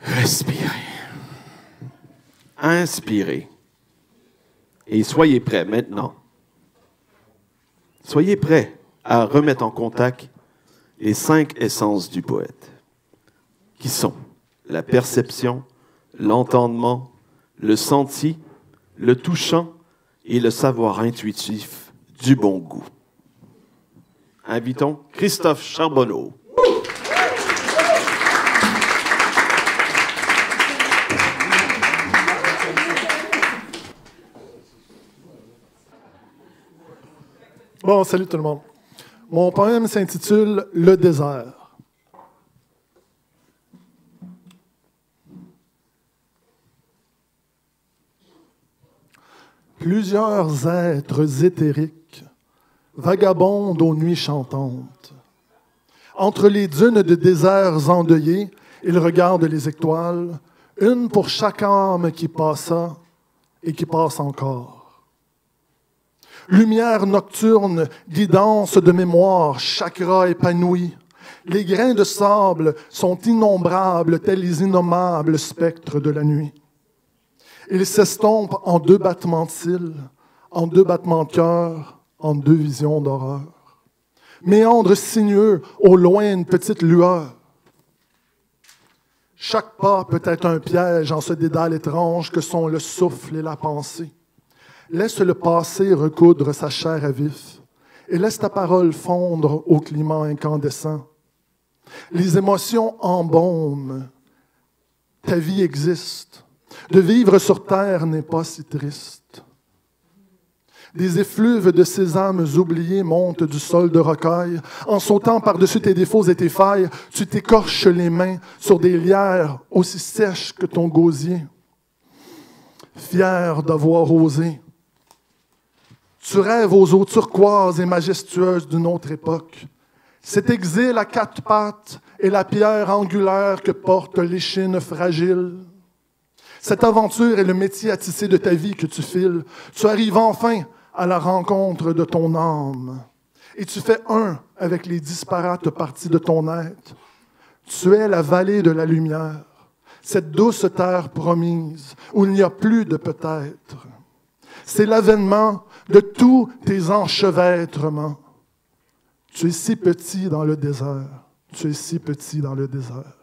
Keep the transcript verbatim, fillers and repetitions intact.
Respirez. Inspirez. Et soyez prêts maintenant. Soyez prêts à remettre en contact les cinq essences du poète, qui sont la perception, l'entendement, le senti, le touchant et le savoir intuitif du bon goût. Invitons Christophe Charbonneau. Bon, salut tout le monde. Mon poème s'intitule « Le désert ». Plusieurs êtres éthériques vagabondent aux nuits chantantes. Entre les dunes de déserts endeuillés, ils regardent les étoiles, une pour chaque âme qui passa et qui passe encore. Lumière nocturne, guidance de mémoire, chakra épanoui. Les grains de sable sont innombrables, tels les innommables spectres de la nuit. Ils s'estompent en deux battements de cils, en deux battements de cœur, en deux visions d'horreur. Méandre sinueux, au loin une petite lueur. Chaque pas peut être un piège en ce dédale étrange que sont le souffle et la pensée. Laisse le passé recoudre sa chair à vif et laisse ta parole fondre au climat incandescent. Les émotions embaument. Ta vie existe. De vivre sur terre n'est pas si triste. Des effluves de sésames oubliés montent du sol de rocaille. En sautant par-dessus tes défauts et tes failles, tu t'écorches les mains sur des lierres aussi sèches que ton gosier. Fier d'avoir osé, tu rêves aux eaux turquoises et majestueuses d'une autre époque. Cet exil à quatre pattes est la pierre angulaire que portent l'échine fragile. Cette aventure est le métier à tisser de ta vie que tu files. Tu arrives enfin à la rencontre de ton âme. Et tu fais un avec les disparates parties de ton être. Tu es la vallée de la lumière, cette douce terre promise où il n'y a plus de peut-être. C'est l'avènement de tous tes enchevêtrements. Tu es si petit dans le désert. Tu es si petit dans le désert.